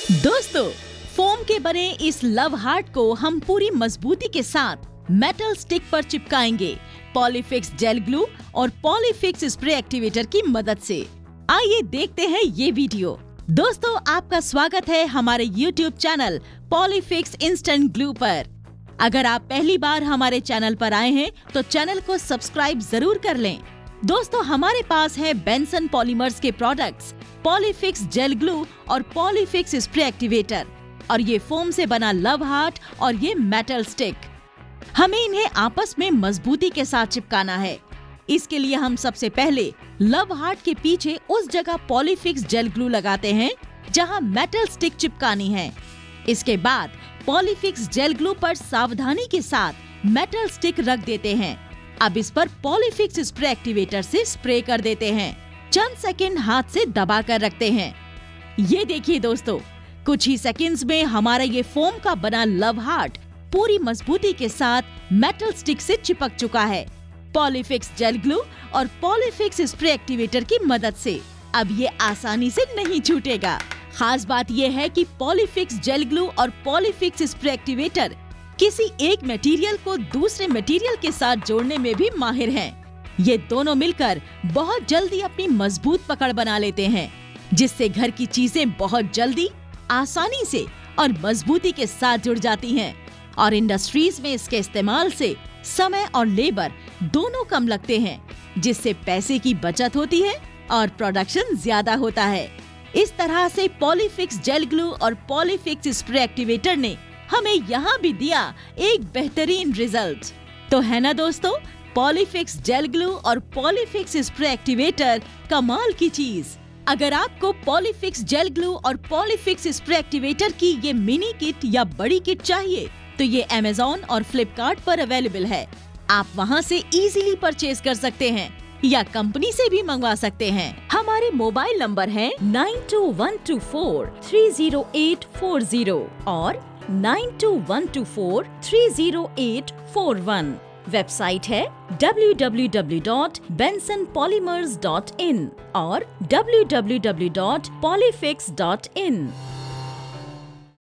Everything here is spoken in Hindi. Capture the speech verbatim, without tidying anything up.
दोस्तों, फोम के बने इस लव हार्ट को हम पूरी मजबूती के साथ मेटल स्टिक पर चिपकाएंगे पॉलीफिक्स जेल ग्लू और पॉलीफिक्स स्प्रे एक्टिवेटर की मदद से। आइए देखते हैं ये वीडियो। दोस्तों, आपका स्वागत है हमारे YouTube channel Polyfix instant glue पर। अगर आप पहली बार हमारे चैनल पर आए हैं तो चैनल को सब्सक्राइब जरूर कर लें। दोस्तों, हमारे पास है बेंसन पॉलीमर्स के प्रोडक्ट्स पॉलीफिक्स जेल ग्लू और पॉलीफिक्स स्प्रे एक्टिवेटर, और ये फोम से बना लव हार्ट और ये मेटल स्टिक। हमें इन्हें आपस में मजबूती के साथ चिपकाना है। इसके लिए हम सबसे पहले लव हार्ट के पीछे उस जगह पॉलीफिक्स जेल ग्लू लगाते हैं जहां मेटल स्टिक चिपकानी है। इसके बाद पॉलीफिक्स जेल ग्लू पर सावधानी के साथ मेटल स्टिक रख देते हैं। अब इस पर पॉलीफिक्स स्प्रे एक्टिवेटर से स्प्रे कर देते हैं। चंद सेकंड हाथ से दबा कर रखते हैं। ये देखिए दोस्तों, कुछ ही सेकंड्स में हमारा ये फोम का बना लव हार्ट पूरी मजबूती के साथ मेटल स्टिक से चिपक चुका है पॉलीफिक्स जेल ग्लू और पॉलीफिक्स स्प्रे एक्टिवेटर की मदद से। अब ये आसानी से नहीं छूटेगा। खास बात ये है कि पॉलीफिक्स जेल ग्लू और पॉलीफिक्स स्प्रे एक्टिवेटर किसी एक मटेरियल को दूसरे मटेरियल के साथ जोड़ने में भी माहिर हैं। ये दोनों मिलकर बहुत जल्दी अपनी मजबूत पकड़ बना लेते हैं, जिससे घर की चीजें बहुत जल्दी, आसानी से और मजबूती के साथ जुड़ जाती हैं। और इंडस्ट्रीज में इसके इस्तेमाल से समय और लेबर दोनों कम लगते हैं, जिससे पैसे की बचत होती है और प्रोडक्शन ज्यादा होता है। इस तरह से पॉलीफिक्स जेल ग्लू और पॉलीफिक्स स्प्रे एक्टिवेटर ने हमें यहाँ भी दिया एक बेहतरीन रिजल्ट। तो है ना दोस्तों, पॉलीफिक्स जेल ग्लू और पॉलीफिक्स स्प्रे एक्टिवेटर कमाल की चीज। अगर आपको पॉलीफिक्स जेल ग्लू और पॉलीफिक्स स्प्रे एक्टिवेटर की ये मिनी किट या बड़ी किट चाहिए तो ये अमेज़न और फ्लिपकार्ट पर अवेलेबल है। आप वहां से इजीली परचेज कर सकते हैं या कंपनी से भी मंगवा सकते हैं। हमारे मोबाइल नंबर है nine two one two four three zero eight four zero और nine two one two four three zero eight four one. Website है W W W dot Benson Polymers dot in और W W W dot Polyfix dot इन।